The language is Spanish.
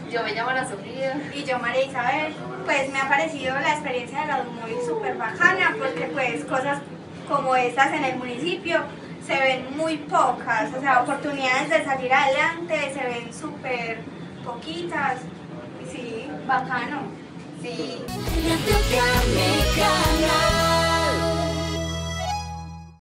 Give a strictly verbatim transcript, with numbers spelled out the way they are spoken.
Yo me llamo Ana Sofía. Y yo María Isabel. Pues me ha parecido la experiencia del automóvil súper bacana porque pues cosas como estas en el municipio se ven muy pocas, o sea, oportunidades de salir adelante se ven súper poquitas. Y sí, bacano. Sí. Radio Cami Canal.